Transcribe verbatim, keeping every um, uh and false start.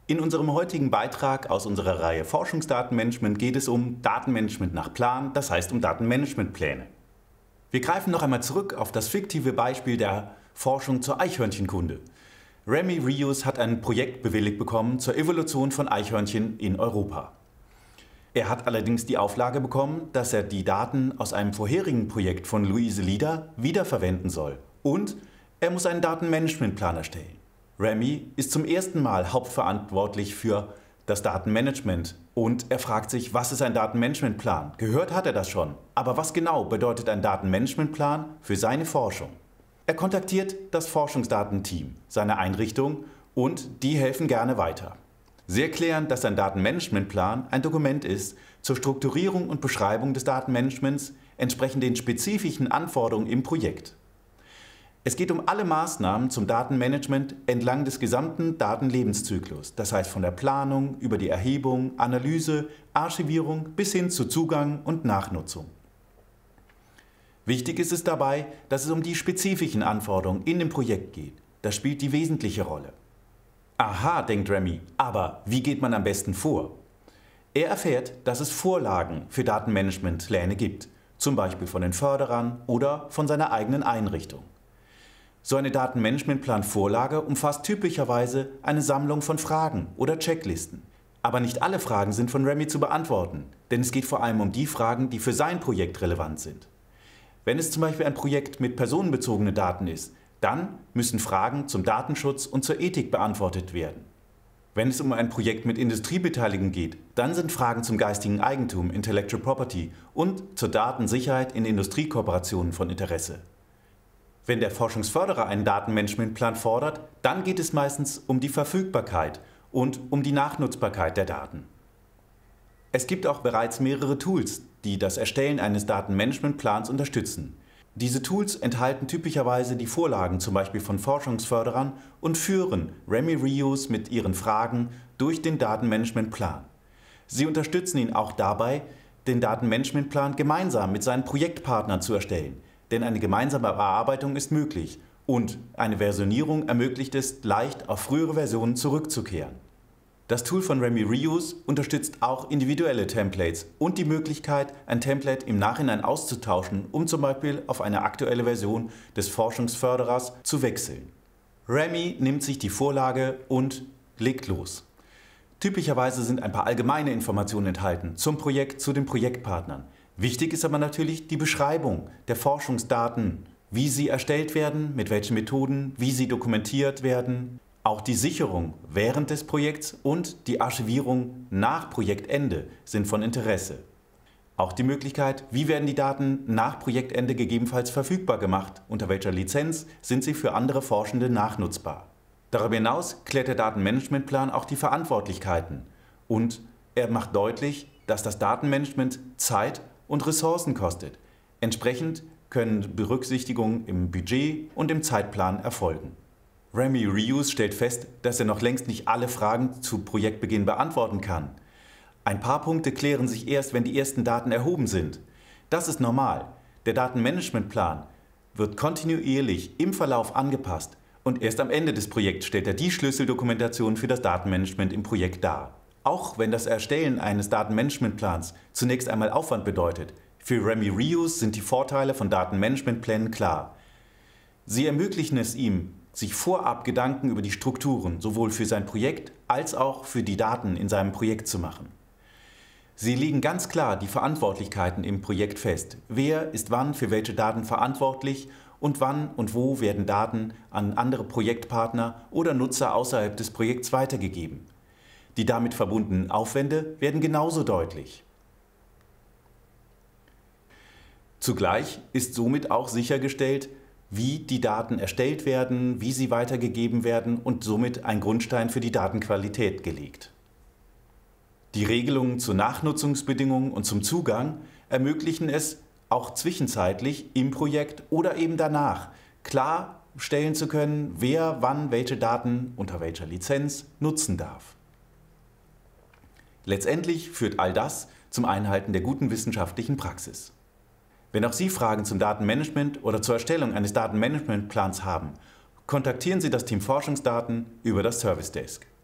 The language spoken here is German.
In unserem heutigen Beitrag aus unserer Reihe Forschungsdatenmanagement geht es um Datenmanagement nach Plan, das heißt um Datenmanagementpläne. Wir greifen noch einmal zurück auf das fiktive Beispiel der Forschung zur Eichhörnchenkunde. Remy Reuse hat ein Projekt bewilligt bekommen zur Evolution von Eichhörnchen in Europa. Er hat allerdings die Auflage bekommen, dass er die Daten aus einem vorherigen Projekt von Louise Lieder wiederverwenden soll. Und er muss einen Datenmanagementplan erstellen. Remy ist zum ersten Mal hauptverantwortlich für das Datenmanagement und er fragt sich, was ist ein Datenmanagementplan? Gehört hat er das schon, aber was genau bedeutet ein Datenmanagementplan für seine Forschung? Er kontaktiert das Forschungsdatenteam seiner Einrichtung und die helfen gerne weiter. Sie erklären, dass ein Datenmanagementplan ein Dokument ist zur Strukturierung und Beschreibung des Datenmanagements entsprechend den spezifischen Anforderungen im Projekt. Es geht um alle Maßnahmen zum Datenmanagement entlang des gesamten Datenlebenszyklus, das heißt von der Planung über die Erhebung, Analyse, Archivierung bis hin zu Zugang und Nachnutzung. Wichtig ist es dabei, dass es um die spezifischen Anforderungen in dem Projekt geht. Das spielt die wesentliche Rolle. Aha, denkt Remy, aber wie geht man am besten vor? Er erfährt, dass es Vorlagen für Datenmanagementpläne gibt, zum Beispiel von den Förderern oder von seiner eigenen Einrichtung. So eine Datenmanagementplan-Vorlage umfasst typischerweise eine Sammlung von Fragen oder Checklisten. Aber nicht alle Fragen sind von Remy zu beantworten, denn es geht vor allem um die Fragen, die für sein Projekt relevant sind. Wenn es zum Beispiel ein Projekt mit personenbezogenen Daten ist, dann müssen Fragen zum Datenschutz und zur Ethik beantwortet werden. Wenn es um ein Projekt mit Industriebeteiligung geht, dann sind Fragen zum geistigen Eigentum, Intellectual Property und zur Datensicherheit in Industriekooperationen von Interesse. Wenn der Forschungsförderer einen Datenmanagementplan fordert, dann geht es meistens um die Verfügbarkeit und um die Nachnutzbarkeit der Daten. Es gibt auch bereits mehrere Tools, die das Erstellen eines Datenmanagementplans unterstützen. Diese Tools enthalten typischerweise die Vorlagen zum Beispiel von Forschungsförderern und führen Remy Reuse mit ihren Fragen durch den Datenmanagementplan. Sie unterstützen ihn auch dabei, den Datenmanagementplan gemeinsam mit seinen Projektpartnern zu erstellen. Denn eine gemeinsame Bearbeitung ist möglich und eine Versionierung ermöglicht es, leicht auf frühere Versionen zurückzukehren. Das Tool von Remy Reuse unterstützt auch individuelle Templates und die Möglichkeit, ein Template im Nachhinein auszutauschen, um zum Beispiel auf eine aktuelle Version des Forschungsförderers zu wechseln. Remy nimmt sich die Vorlage und legt los. Typischerweise sind ein paar allgemeine Informationen enthalten zum Projekt, zu den Projektpartnern. Wichtig ist aber natürlich die Beschreibung der Forschungsdaten, wie sie erstellt werden, mit welchen Methoden, wie sie dokumentiert werden, auch die Sicherung während des Projekts und die Archivierung nach Projektende sind von Interesse. Auch die Möglichkeit, wie werden die Daten nach Projektende gegebenenfalls verfügbar gemacht, unter welcher Lizenz sind sie für andere Forschende nachnutzbar. Darüber hinaus klärt der Datenmanagementplan auch die Verantwortlichkeiten und er macht deutlich, dass das Datenmanagement Zeit und Ressourcen kostet. Entsprechend können Berücksichtigungen im Budget und im Zeitplan erfolgen. Remy Reuse stellt fest, dass er noch längst nicht alle Fragen zu Projektbeginn beantworten kann. Ein paar Punkte klären sich erst, wenn die ersten Daten erhoben sind. Das ist normal. Der Datenmanagementplan wird kontinuierlich im Verlauf angepasst und erst am Ende des Projekts stellt er die Schlüsseldokumentation für das Datenmanagement im Projekt dar. Auch wenn das Erstellen eines Datenmanagementplans zunächst einmal Aufwand bedeutet, für Remy Reuse sind die Vorteile von Datenmanagementplänen klar. Sie ermöglichen es ihm, sich vorab Gedanken über die Strukturen sowohl für sein Projekt als auch für die Daten in seinem Projekt zu machen. Sie legen ganz klar die Verantwortlichkeiten im Projekt fest. Wer ist wann für welche Daten verantwortlich und wann und wo werden Daten an andere Projektpartner oder Nutzer außerhalb des Projekts weitergegeben. Die damit verbundenen Aufwände werden genauso deutlich. Zugleich ist somit auch sichergestellt, wie die Daten erstellt werden, wie sie weitergegeben werden und somit ein Grundstein für die Datenqualität gelegt. Die Regelungen zu Nachnutzungsbedingungen und zum Zugang ermöglichen es, auch zwischenzeitlich im Projekt oder eben danach klarstellen zu können, wer wann welche Daten unter welcher Lizenz nutzen darf. Letztendlich führt all das zum Einhalten der guten wissenschaftlichen Praxis. Wenn auch Sie Fragen zum Datenmanagement oder zur Erstellung eines Datenmanagementplans haben, kontaktieren Sie das Team Forschungsdaten über das Service Desk.